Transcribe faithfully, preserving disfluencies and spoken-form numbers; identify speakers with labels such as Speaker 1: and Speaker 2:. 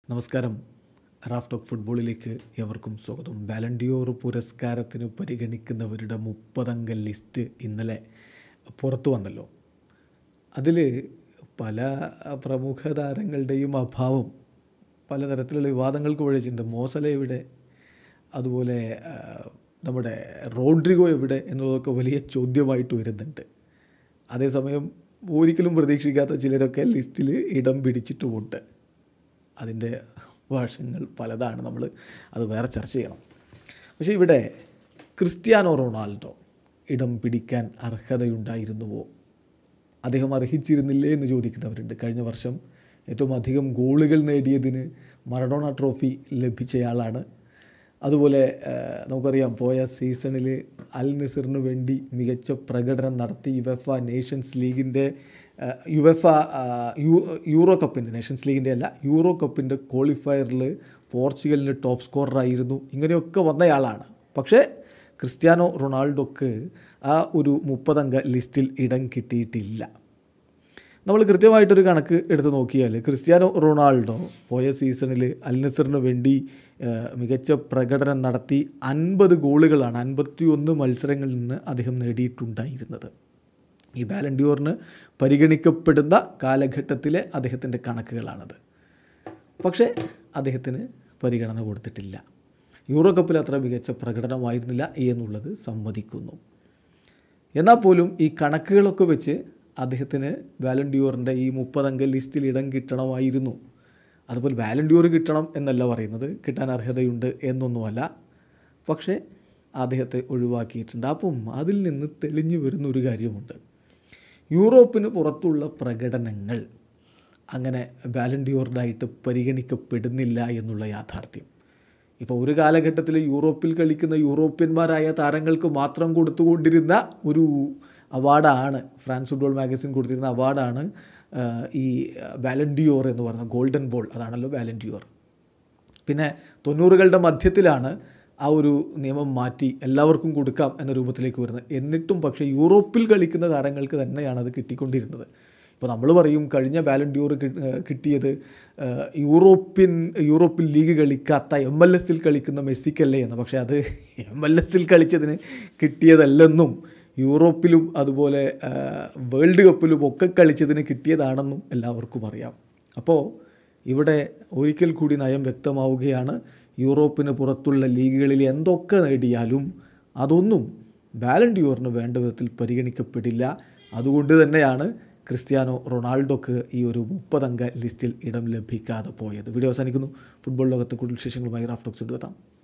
Speaker 1: നമസ്കാരം. Raf talk ഫുട്ബോളിലേക്ക് എവർക്കും സ്വാഗതം. ബാലൺ ഡിയോർ പുരസ്കാരത്തിന് പരിഗണിക്കുന്നവരുടെ മുപ്പതംഗ ലിസ്റ്റ് ഇന്നലെ പുറത്തു വന്നല്ലോ. അതിൽ പല പ്രമുഖ താരങ്ങളുടെയും അഭാവം പലതരത്തിലുള്ള വിവാദങ്ങൾക്ക് വഴിച്ചിട്ടുണ്ട്. മോസല എവിടെ, അതുപോലെ നമ്മുടെ റോഡ്രിഗോ എവിടെ എന്നുള്ളതൊക്കെ വലിയ ചോദ്യമായിട്ട് വരുന്നുണ്ട്. അതേസമയം ഒരിക്കലും പ്രതീക്ഷിക്കാത്ത ചിലരൊക്കെ ലിസ്റ്റിൽ ഇടം പിടിച്ചിട്ടുമുണ്ട്. അതിൻ്റെ വശങ്ങൾ പലതാണ്, നമ്മൾ അത് വേറെ ചർച്ച ചെയ്യണം. പക്ഷേ ഇവിടെ ക്രിസ്ത്യാനോ റൊണാൾഡോ ഇടം പിടിക്കാൻ അർഹതയുണ്ടായിരുന്നുവോ, അദ്ദേഹം അർഹിച്ചിരുന്നില്ലേ എന്ന് ചോദിക്കുന്നവരുണ്ട്. കഴിഞ്ഞ വർഷം ഏറ്റവും അധികം ഗോളുകൾ നേടിയതിന് മറഡോണ ട്രോഫി ലഭിച്ചയാളാണ്. അതുപോലെ നമുക്കറിയാം, പോയ സീസണിൽ അൽ നസറിന് വേണ്ടി മികച്ച പ്രകടനം നടത്തി യുവെഫ നേഷൻസ് ലീഗിൻ്റെ യുവെഫ യൂറോ കപ്പിൻ്റെ നേഷൻസ് ലീഗിൻ്റെ അല്ല യൂറോ കപ്പിൻ്റെ ക്വാളിഫയറിൽ പോർച്ചുഗലിൻ്റെ ടോപ്പ് സ്കോററായിരുന്നു. ഇങ്ങനെയൊക്കെ വന്നയാളാണ്. പക്ഷേ ക്രിസ്ത്യാനോ റൊണാൾഡോക്ക് ആ ഒരു മുപ്പതംഗ ലിസ്റ്റിൽ ഇടം കിട്ടിയിട്ടില്ല. നമ്മൾ കൃത്യമായിട്ടൊരു കണക്ക് എടുത്ത് നോക്കിയാൽ ക്രിസ്ത്യാനോ റൊണാൾഡോ പോയ സീസണിൽ അൽ നസറിന് വേണ്ടി മികച്ച പ്രകടനം നടത്തി അൻപത് ഗോളുകളാണ് അൻപത്തി ഒന്ന് മത്സരങ്ങളിൽ നിന്ന് അദ്ദേഹം നേടിയിട്ടുണ്ടായിരുന്നത്. ഈ ബാലൺ ഡിയോറിന് പരിഗണിക്കപ്പെടുന്ന കാലഘട്ടത്തിലെ അദ്ദേഹത്തിൻ്റെ കണക്കുകളാണത്. പക്ഷേ അദ്ദേഹത്തിന് പരിഗണന കൊടുത്തിട്ടില്ല. യൂറോ കപ്പിൽ അത്ര മികച്ച പ്രകടനമായിരുന്നില്ല എന്നുള്ളത് സമ്മതിക്കുന്നു. എന്നാൽ പോലും ഈ കണക്കുകളൊക്കെ വെച്ച് അദ്ദേഹത്തിന് ബാലൺ ഡിയോറിൻ്റെ ഈ മുപ്പതംഗ ലിസ്റ്റിൽ ഇടം കിട്ടണമായിരുന്നു. അതുപോലെ ബാലൺ ഡിയോർ കിട്ടണം എന്നല്ല പറയുന്നത്, കിട്ടാൻ അർഹതയുണ്ട് എന്നൊന്നുമല്ല. പക്ഷേ അദ്ദേഹത്തെ ഒഴിവാക്കിയിട്ടുണ്ട്. അപ്പം അതിൽ നിന്ന് തെളിഞ്ഞു വരുന്നൊരു കാര്യമുണ്ട്. യൂറോപ്പിന് പുറത്തുള്ള പ്രകടനങ്ങൾ അങ്ങനെ ബാലൺ ഡിയോറിനായിട്ട് പരിഗണിക്കപ്പെടുന്നില്ല എന്നുള്ള യാഥാർത്ഥ്യം. ഇപ്പോൾ ഒരു കാലഘട്ടത്തിൽ യൂറോപ്പിൽ കളിക്കുന്ന യൂറോപ്യന്മാരായ താരങ്ങൾക്ക് മാത്രം കൊടുത്തുകൊണ്ടിരുന്ന ഒരു അവാർഡാണ്, ഫ്രാൻസ് ഫുട്ബോൾ മാഗസിൻ കൊടുത്തിരുന്ന അവാർഡാണ് ഈ ബാലൺ ഡിയോർ എന്ന് പറയുന്ന ഗോൾഡൻ ബോൾ. അതാണല്ലോ ബാലൺ ഡിയോർ. പിന്നെ തൊണ്ണൂറുകളുടെ മധ്യത്തിലാണ് ആ ഒരു നിയമം മാറ്റി എല്ലാവർക്കും കൊടുക്കാം എന്ന രൂപത്തിലേക്ക് വരുന്നത്. എന്നിട്ടും പക്ഷേ യൂറോപ്പിൽ കളിക്കുന്ന താരങ്ങൾക്ക് തന്നെയാണ് അത് കിട്ടിക്കൊണ്ടിരുന്നത്. ഇപ്പോൾ നമ്മൾ പറയും കഴിഞ്ഞ ബാലൺ ഡിയോർ കിട്ടിയത് യൂറോപ്യൻ യൂറോപ്പിൽ ലീഗ് കളിക്കാത്ത എം എൽ എസിൽ കളിക്കുന്ന മെസ്സിക്കല്ലേ എന്ന്. പക്ഷേ അത് എം എൽ എസിൽ കളിച്ചതിന് കിട്ടിയതല്ലെന്നും യൂറോപ്പിലും അതുപോലെ വേൾഡ് കപ്പിലും ഒക്കെ കളിച്ചതിന് കിട്ടിയതാണെന്നും എല്ലാവർക്കും അറിയാം. അപ്പോൾ ഇവിടെ ഒരിക്കൽ കൂടി നയം വ്യക്തമാവുകയാണ്. യൂറോപ്പിന് പുറത്തുള്ള ലീഗുകളിൽ എന്തൊക്കെ നേടിയാലും അതൊന്നും ബാലൺ ഡിയോറിന് വേണ്ട വിധത്തിൽ പരിഗണിക്കപ്പെടില്ല. അതുകൊണ്ട് തന്നെയാണ് ക്രിസ്ത്യാനോ റൊണാൾഡോക്ക് ഈ ഒരു മുപ്പതംഗ ലിസ്റ്റിൽ ഇടം ലഭിക്കാതെ പോയത്. വീഡിയോ അവസാനിക്കുന്നു. ഫുട്ബോൾ ലോകത്ത് കൂടുതൽ വിശേഷങ്ങളുമായി റാഫ് ടോക്സ് കൊണ്ടുവെത്താം.